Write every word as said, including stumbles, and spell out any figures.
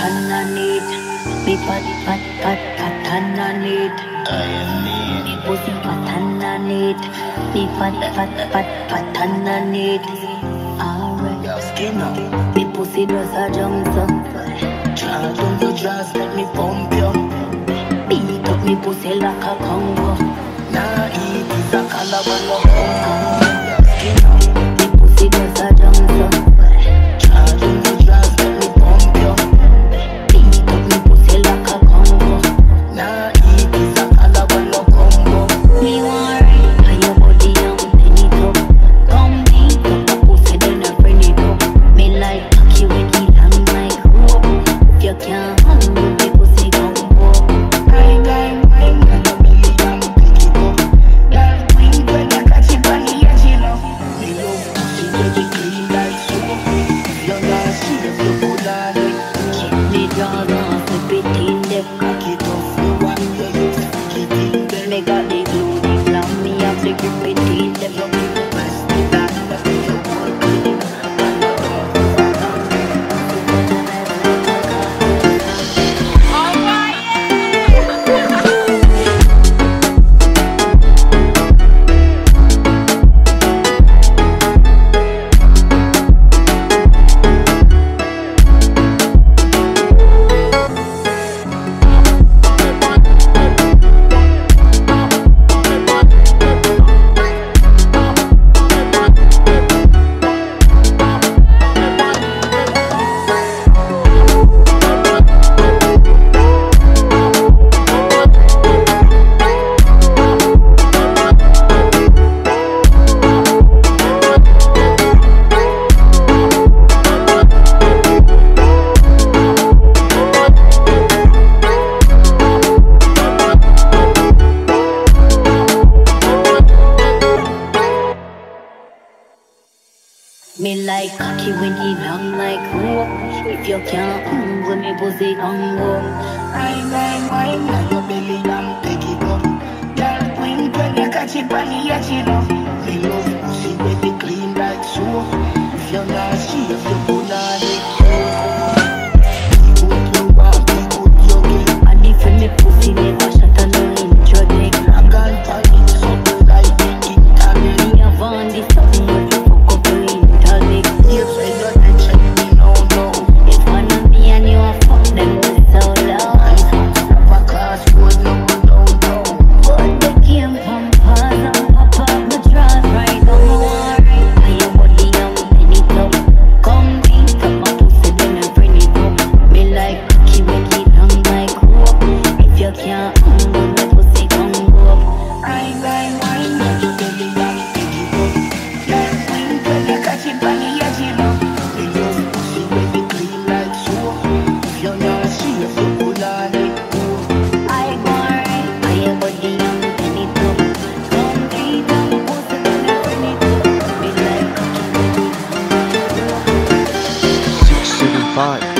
pattern on it. Me pat pat pat pattern on it. Me pussy pattern on it. Me pat pat pat pattern on it. Alright, Skin up. me pussy does a jump so. Charge on the dress, let me pump you. Beat up me pussy like a Congo. Nah, it is a calabar. Skin up, me pussy does a jump so. Charge on the dress, let me pump you. Beat up me pussy like a Congo. Nah, it is a calabar combo. Me want ride on your body and bend it up. Come beat up a pussy then I bring it up. Me like cocky when he long like rope. If you can't handle me pussy combo. I got mine and your belly and pick it up. That queen when you catch it on the edge, you know. Me love pussy when it clean like soap. You're not serious, you put on it. Keep me down and flip it in them. Cock it off, you want you use it in them. Me got the glue, the glam, me have the grip it in them. You be the best in that, that you work clean. Me like cocky when he long like rope. If you can't handle me pussy combo. Wine, wine, wine, now your belly and pick it up. Girl, queen when you catch it on the edge, you know. Me love pussy when it clean like soap. If you're not serious, you put on it. Be good you want, be good you get. And if me pussy never shut a no intro deck. I can't find it something like the internet. Me have on this something but you fuck up your intellect. Yes, when you're attention, me no know. If one of me and you a fuck them so loud. I have a class would no, no, no. But the game from paws and pop up my drawers right now. Alright, and your body and bend it up. Come beat up my pussy then I bring it up. Me like cocky when he long like rope. If you can't handle me pussy come go up. Wine, wine, wine, now your belly and pick it up. Girl, queen when you catch it on the edge, you know. Me love pussy when it clean like soap. If you're not serious, you put on it. I go right, and your body and bend it up. Come beat up my pussy then I bring it up. Me like cocky when he long like rope. Six seven five.